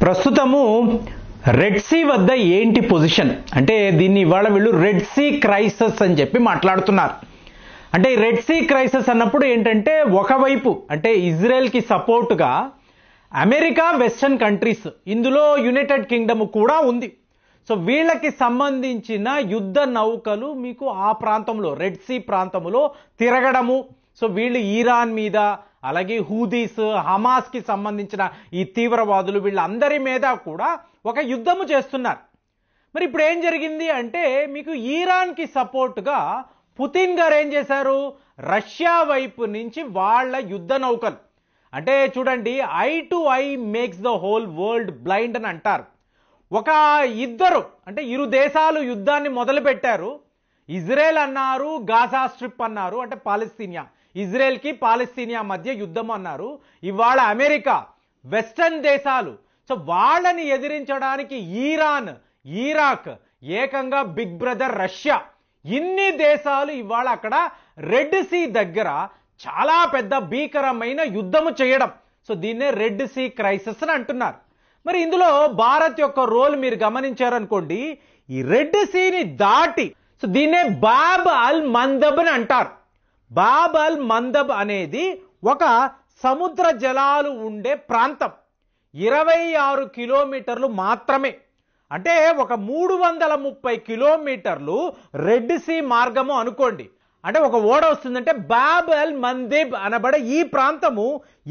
ప్రస్తుతము red see వద్ద ఏంటి పొజిషన్ అంటే దీన్ని ఇవాళ వీళ్ళు రెడ్ సీ క్రైసిస్ అని చెప్పి మాట్లాడుతున్నారు. అంటే ఈ రెడ్ సీ క్రైసిస్ అన్నప్పుడు ఏంటంటే ఒకవైపు అంటే ఇజ్రాయెల్కి సపోర్టుగా అమెరికా, వెస్టర్న్ కంట్రీస్, ఇందులో యునైటెడ్ కింగ్డమ్ కూడా ఉంది. సో వీళ్ళకి సంబంధించిన యుద్ధ నౌకలు మీకు ఆ ప్రాంతంలో రెడ్ సీ ప్రాంతంలో తిరగడము. సో వీళ్ళు ఇరాన్ మీద, అలాగే హూదీస్, హమాస్కి సంబంధించిన ఈ తీవ్రవాదులు వీళ్ళందరి మీద కూడా ఒక యుద్ధము చేస్తున్నారు. మరి ఇప్పుడు ఏం జరిగింది అంటే మీకు ఇరాన్కి సపోర్ట్గా పుతిన్ గారు ఏం చేశారు, రష్యా వైపు నుంచి వాళ్ళ యుద్ధ నౌకలు అంటే చూడండి, eye to eye makes the whole world blind అని అంటారు. ఒక ఇద్దరు అంటే ఇరు దేశాలు యుద్ధాన్ని మొదలుపెట్టారు. ఇజ్రాయెల్ అన్నారు, గాజా స్ట్రిప్ అన్నారు, అంటే పాలస్తీనియా, ఇజ్రాయెల్కి పాలస్తీనియా మధ్య యుద్ధం అన్నారు. ఇవాళ అమెరికా, వెస్టర్న్ దేశాలు, సో వాళ్ళని ఎదిరించడానికి ఇరాన్, ఇరాక్, ఏకంగా బిగ్ బ్రదర్ రష్యా, ఇన్ని దేశాలు ఇవాళ అక్కడ రెడ్ సీ దగ్గర చాలా పెద్ద భీకరమైన యుద్ధము చేయడం. సో దీన్నే రెడ్ సీ క్రైసిస్ అని అంటున్నారు. మరి ఇందులో భారత్ యొక్క రోల్ మీరు గమనించారనుకోండి, ఈ రెడ్ సీని దాటి సో దీన్నే బాబ్ అల్ మందబ్ అని అంటారు. బాబ్ అల్ మందబ్ అనేది ఒక సముద్ర జలాలు ఉండే ప్రాంతం. 26 కిలోమీటర్లు మాత్రమే, అంటే ఒక 330 కిలోమీటర్లు రెడ్ సీ మార్గము అనుకోండి. అంటే ఒక ఓడ వస్తుందంటే బాబ్ అల్ మందేబ్ అనబడే ఈ ప్రాంతము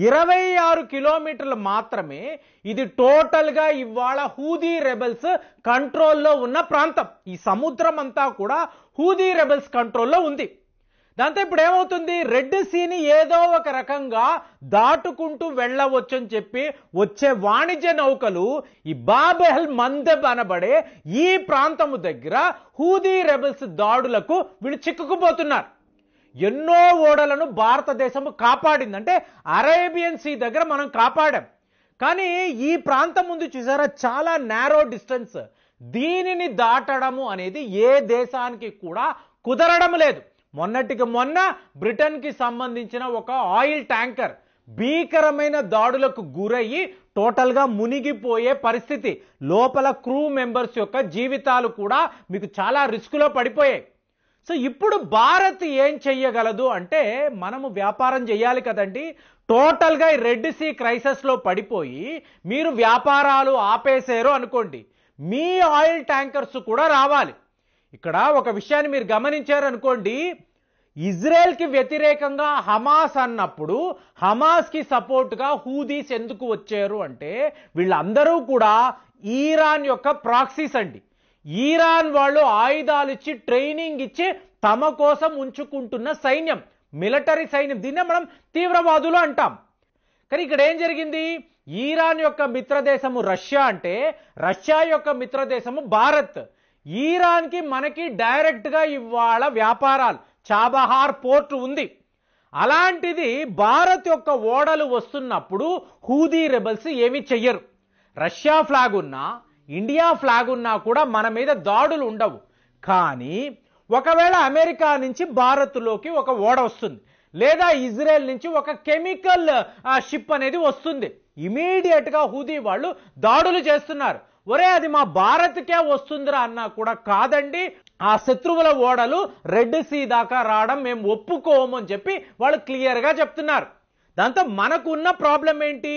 26 కిలోమీటర్లు మాత్రమే. ఇది టోటల్గా ఇవాళ హూదీ రెబెల్స్ కంట్రోల్లో ఉన్న ప్రాంతం. ఈ సముద్రం అంతా కూడా హూదీ రెబెల్స్ కంట్రోల్లో ఉంది. దాంతో ఇప్పుడు ఏమవుతుంది, రెడ్ సీని ఏదో ఒక రకంగా దాటుకుంటూ వెళ్ళవచ్చు అని చెప్పి వచ్చే వాణిజ్య నౌకలు ఈ బాబ్ అల్ మందబ్ అనబడే ఈ ప్రాంతము దగ్గర హూదీ రెబెల్స్ దాడులకు వీళ్ళు చిక్కుకుపోతున్నారు. ఎన్నో ఓడలను భారతదేశం కాపాడింది, అంటే అరేబియన్ సీ దగ్గర మనం కాపాడాం. కానీ ఈ ప్రాంతం ముందు చూసారా, చాలా నేరో డిస్టెన్స్. దీనిని దాటడము అనేది ఏ దేశానికి కూడా కుదరడం లేదు. మొన్నటికి మొన్న బ్రిటన్కి సంబంధించిన ఒక ఆయిల్ ట్యాంకర్ భీకరమైన దాడులకు గురయ్యి టోటల్గా మునిగిపోయే పరిస్థితి. లోపల క్రూ మెంబర్స్ యొక్క జీవితాలు కూడా మీకు చాలా రిస్కులో పడిపోయాయి. సో ఇప్పుడు భారత్ ఏం చెయ్యగలదు అంటే, మనము వ్యాపారం చేయాలి కదండి. టోటల్గా ఈ రెడ్ సీ క్రైసిస్లో పడిపోయి మీరు వ్యాపారాలు ఆపేసారు అనుకోండి, మీ ఆయిల్ ట్యాంకర్స్ కూడా రావాలి. ఇక్కడ ఒక విషయాన్ని మీరు గమనించారనుకోండి, ఇజ్రాయెల్కి వ్యతిరేకంగా హమాస్ అన్నప్పుడు హమాస్కి సపోర్ట్గా హూదీస్ ఎందుకు వచ్చారు అంటే, వీళ్ళందరూ కూడా ఇరాన్ యొక్క ప్రాక్సీస్ అండి. ఇరాన్ వాళ్ళు ఆయుధాలు ఇచ్చి, ట్రైనింగ్ ఇచ్చి తమ కోసం ఉంచుకుంటున్న సైన్యం, మిలిటరీ సైన్యం. దీన్నే మనం తీవ్రవాదులు అంటాం. కానీ ఇక్కడ ఏం జరిగింది, ఇరాన్ యొక్క మిత్రదేశము రష్యా అంటే, రష్యా యొక్క మిత్రదేశము భారత్. ఇరాన్కి మనకి డైరెక్ట్గా ఇవాళ వ్యాపారాలు, చాబహార్ పోర్ట్ ఉంది. అలాంటిది భారత్ యొక్క ఓడలు వస్తున్నప్పుడు హూదీ రెబల్స్ ఏమీ చెయ్యరు. రష్యా ఫ్లాగ్ ఉన్నా, ఇండియా ఫ్లాగ్ ఉన్నా కూడా మన మీద దాడులు ఉండవు. కానీ ఒకవేళ అమెరికా నుంచి భారత్లోకి ఒక ఓడ వస్తుంది, లేదా ఇజ్రాయెల్ నుంచి ఒక కెమికల్ షిప్ అనేది వస్తుంది, ఇమీడియట్గా హూదీ వాళ్ళు దాడులు చేస్తున్నారు. ఒరే అది మా భారత్కే వస్తుందిరా అన్నా కూడా కాదండి, ఆ శత్రువుల ఓడలు రెడ్ సీ దాకా రావడం మేము ఒప్పుకోము అని చెప్పి వాళ్ళు క్లియర్గా చెప్తున్నారు. దాంతో మనకు ఉన్న ప్రాబ్లం ఏంటి,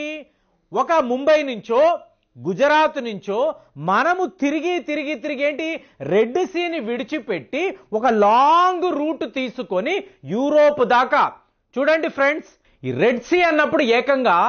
ఒక ముంబై నుంచో గుజరాత్ నుంచో మనము తిరిగి ఏంటి, రెడ్ సీని విడిచిపెట్టి ఒక లాంగ్ రూట్ తీసుకొని యూరోప్ దాకా. చూడండి ఫ్రెండ్స్, ఈ రెడ్ సీ అన్నప్పుడు ఏకంగా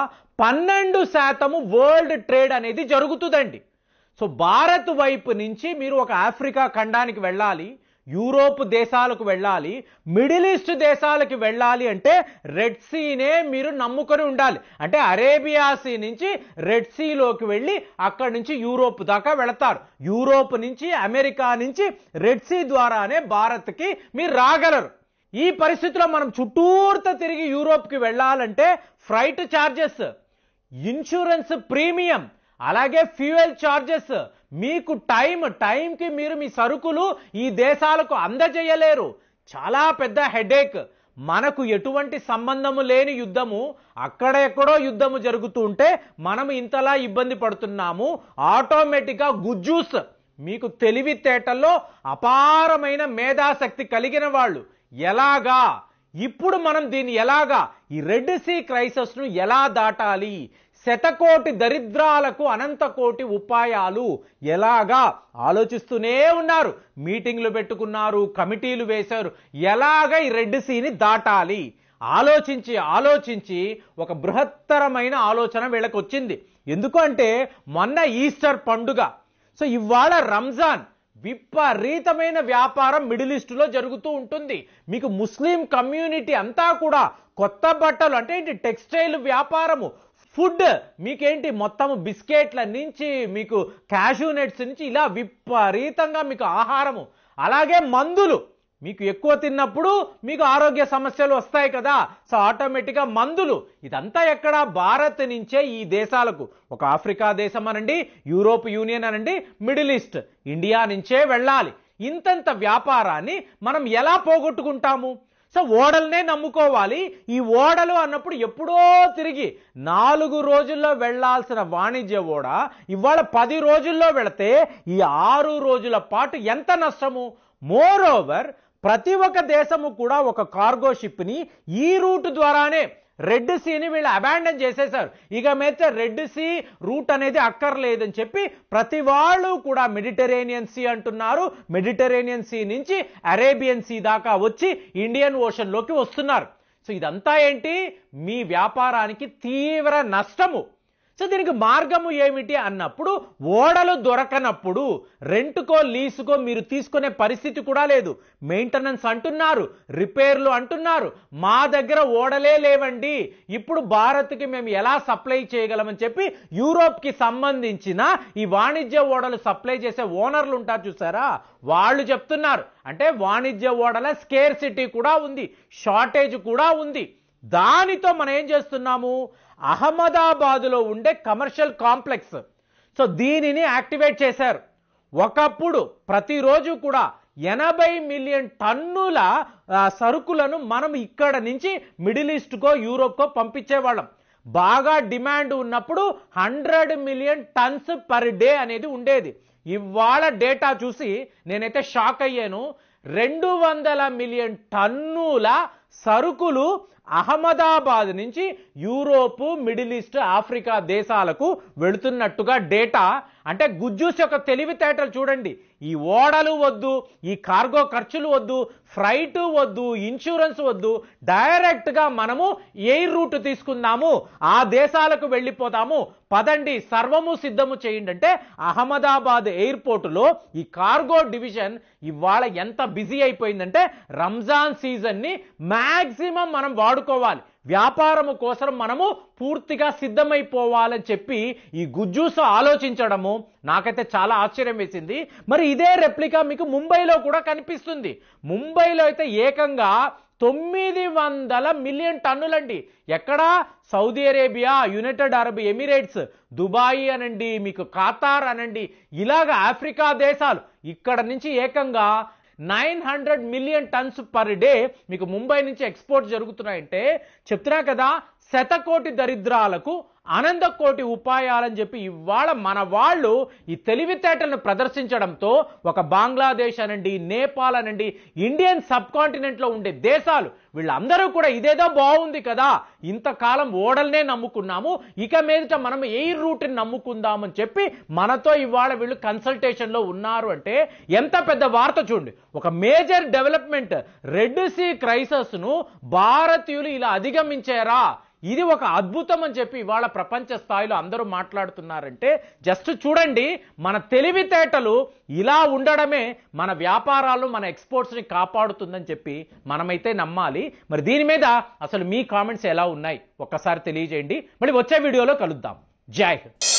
12% వరల్డ్ ట్రేడ్ అనేది జరుగుతుందండి. సో భారత్ వైపు నుంచి మీరు ఒక ఆఫ్రికా ఖండానికి వెళ్ళాలి, యూరోప్ దేశాలకు వెళ్ళాలి, మిడిల్ ఈస్ట్ దేశాలకు వెళ్ళాలి అంటే రెడ్ సీనే మీరు నమ్ముకొని ఉండాలి. అంటే అరేబియా సీ నుంచి రెడ్ సీలోకి వెళ్ళి అక్కడి నుంచి యూరోప్ దాకా వెళతారు. యూరోప్ నుంచి, అమెరికా నుంచి రెడ్ సీ ద్వారానే భారత్కి మీరు రాగలరు. ఈ పరిస్థితిలో మనం చుట్టూర్త తిరిగి యూరోప్కి వెళ్ళాలంటే ఫ్లైట్ ఛార్జెస్, ఇన్సూరెన్స్ ప్రీమియం, అలాగే ఫ్యూయల్ ఛార్జెస్, మీకు టైంకి మీరు మీ సరుకులు ఈ దేశాలకు అందజేయలేరు. చాలా పెద్ద హెడేక్. మనకు ఎటువంటి సంబంధము లేని యుద్ధము అక్కడెక్కడో యుద్ధము జరుగుతూ ఉంటే మనం ఇంతలా ఇబ్బంది పడుతున్నాము. ఆటోమేటిక్గా గుజ్జూస్ మీకు తెలివితేటల్లో అపారమైన మేధాశక్తి కలిగిన వాళ్ళు ఎలాగా ఇప్పుడు మనం దీన్ని ఎలాగా ఈ రెడ్ సీ క్రైసిస్ను ఎలా దాటాలి, శతకోటి దరిద్రాలకు అనంతకోటి ఉపాయాలు ఎలాగా ఆలోచిస్తూనే ఉన్నారు. మీటింగ్లు పెట్టుకున్నారు, కమిటీలు వేశారు. ఎలాగ ఈ రెడ్ సీని దాటాలి ఆలోచించి ఒక బృహత్తరమైన ఆలోచన వీళ్ళకి వచ్చింది. ఎందుకంటే మొన్న ఈస్టర్ పండుగ, సో ఇవాళ రంజాన్, విపరీతమైన వ్యాపారం మిడిల్ ఈస్ట్లో జరుగుతూ ఉంటుంది. మీకు ముస్లిం కమ్యూనిటీ అంతా కూడా కొత్త బట్టలు అంటే ఏంటి, టెక్స్టైల్ వ్యాపారము, ఫుడ్ మీకేంటి మొత్తం బిస్కెట్ల నుంచి మీకు క్యాష్యూ నట్స్ నుంచి ఇలా విపరీతంగా మీకు ఆహారము, అలాగే మందులు మీకు ఎక్కువ తిన్నప్పుడు మీకు ఆరోగ్య సమస్యలు వస్తాయి కదా, సో ఆటోమేటిక్గా మందులు ఇదంతా ఎక్కడ భారత్ నుంచే ఈ దేశాలకు, ఒక ఆఫ్రికా దేశం అనండి, యూరోప్ యూనియన్ అనండి, మిడిల్ ఈస్ట్ ఇండియా నుంచే వెళ్ళాలి. ఇంతంత వ్యాపారాన్ని మనం ఎలా పోగొట్టుకుంటాము? సో ఓడలనే నమ్ముకోవాలి. ఈ ఓడలు అన్నప్పుడు ఎప్పుడో తిరిగి 4 రోజుల్లో వెళ్లాల్సిన వాణిజ్య ఓడ ఇవాళ 10 రోజుల్లో వెళితే ఈ 6 రోజుల పాటు ఎంత నష్టము. మోర్ ఓవర్ ప్రతి ఒక్క దేశము కూడా ఒక కార్గో షిప్ని ఈ రూట్ ద్వారానే రెడ్ సీని వీళ్ళు అబాండన్ చేసేశారు. ఇక మీద రెడ్ సీ రూట్ అనేది అక్కర్లేదని చెప్పి ప్రతి వాళ్ళు కూడా మెడిటరేనియన్ సీ అంటున్నారు. మెడిటరేనియన్ సీ నుంచి అరేబియన్ సీ దాకా వచ్చి ఇండియన్ ఓషన్లోకి వస్తున్నారు. సో ఇదంతా ఏంటి, మీ వ్యాపారానికి తీవ్ర నష్టము. సో దీనికి మార్గము ఏమిటి అన్నప్పుడు, ఓడలు దొరకనప్పుడు రెంట్కో లీజుకో మీరు తీసుకునే పరిస్థితి కూడా లేదు. మెయింటెనెన్స్ అంటున్నారు, రిపేర్లు అంటున్నారు. మా దగ్గర ఓడలే లేవండి, ఇప్పుడు భారత్కి మేము ఎలా సప్లై చేయగలమని చెప్పి యూరోప్కి సంబంధించిన ఈ వాణిజ్య ఓడలు సప్లై చేసే ఓనర్లు ఉంటారు చూసారా, వాళ్ళు చెప్తున్నారు. అంటే వాణిజ్య ఓడల స్కేర్సిటీ కూడా ఉంది, షార్టేజ్ కూడా ఉంది. దానితో మనం ఏం చేస్తున్నాము, అహ్మదాబాదులో ఉండే కమర్షియల్ కాంప్లెక్స్, సో దీనిని యాక్టివేట్ చేశారు. ఒకప్పుడు ప్రతిరోజు కూడా 80 మిలియన్ టన్నుల సరుకులను మనం ఇక్కడ నుంచి మిడిల్ ఈస్ట్కో యూరోప్కో పంపించేవాళ్ళం. బాగా డిమాండ్ ఉన్నప్పుడు 100 మిలియన్ టన్స్ పర్ డే అనేది ఉండేది. ఇవాళ డేటా చూసి నేనైతే షాక్ అయ్యాను. 200 మిలియన్ టన్నుల సరుకులు అహ్మదాబాద్ నుంచి యూరోపు, మిడిల్ ఈస్ట్, ఆఫ్రికా దేశాలకు వెళుతున్నట్టుగా డేటా. అంటే గుజ్జూస్ యొక్క తెలివితేటలు చూడండి. ఈ ఓడలు వద్దు, ఈ కార్గో ఖర్చులు వద్దు, ఫ్రైట్ వద్దు, ఇన్సూరెన్స్ వద్దు, డైరెక్ట్గా మనము ఎయిర్ రూట్ తీసుకుందాము, ఆ దేశాలకు వెళ్ళిపోతాము, పదండి సర్వము సిద్ధము చేయండి అంటే అహ్మదాబాద్ ఎయిర్పోర్టులో ఈ కార్గో డివిజన్ ఇవాళ ఎంత బిజీ అయిపోయిందంటే రంజాన్ సీజన్ని మ్యాక్సిమం మనం వాడుకోవాలి, వ్యాపారము కోసం మనము పూర్తిగా సిద్ధమైపోవాలని చెప్పి ఈ గుజ్జూస్ ఆలోచించడము నాకైతే చాలా ఆశ్చర్యం వేసింది. మరి ఇదే రెప్లికా మీకు ముంబైలో కూడా కనిపిస్తుంది. ముంబైలో అయితే ఏకంగా 900 మిలియన్ టన్నులండి. ఎక్కడ, Saudi Arabia, United Arab Emirates, Dubai అనండి, మీకు ఖతార్ అనండి, ఇలాగ ఆఫ్రికా దేశాలు ఇక్కడ నుంచి ఏకంగా 900 మిలియన్ టన్స్ పర్ డే మీకు ముంబై నుంచి ఎక్స్పోర్ట్ జరుగుతున్నాయంటే చెప్తున్నా కదా, శతకోటి దరిద్రాలకు అనంతకోటి ఉపాయాలని చెప్పి ఇవాళ మన వాళ్ళు ఈ తెలివితేటలను ప్రదర్శించడంతో ఒక బంగ్లాదేశ్ అనండి, నేపాల్ అనండి, ఇండియన్ సబ్ కాంటినెంట్లో ఉండే దేశాలు వీళ్ళందరూ కూడా ఇదేదో బాగుంది కదా, ఇంతకాలం ఓడల్నే నమ్ముకున్నాము, ఇక మీదట మనం ఎయిర్ రూట్ని నమ్ముకుందామని చెప్పి మనతో ఇవాళ వీళ్ళు కన్సల్టేషన్లో ఉన్నారు. అంటే ఎంత పెద్ద వార్త చూడండి. ఒక మేజర్ డెవలప్మెంట్, రెడ్ సీ క్రైసిస్ను భారతీయులు ఇలా అధిగమించారా, ఇది ఒక అద్భుతం అని చెప్పి ఇవాళ ప్రపంచ స్థాయిలో అందరూ మాట్లాడుతున్నారంటే జస్ట్ చూడండి, మన తెలివితేటలు ఇలా ఉండడమే మన వ్యాపారాలు, మన ఎక్స్పోర్ట్స్ని కాపాడుతుందని చెప్పి మనమైతే నమ్మాలి. మరి దీని మీద అసలు మీ కామెంట్స్ ఎలా ఉన్నాయి ఒక్కసారి తెలియజేయండి. మళ్ళీ వచ్చే వీడియోలో కలుద్దాం. జై హింద్.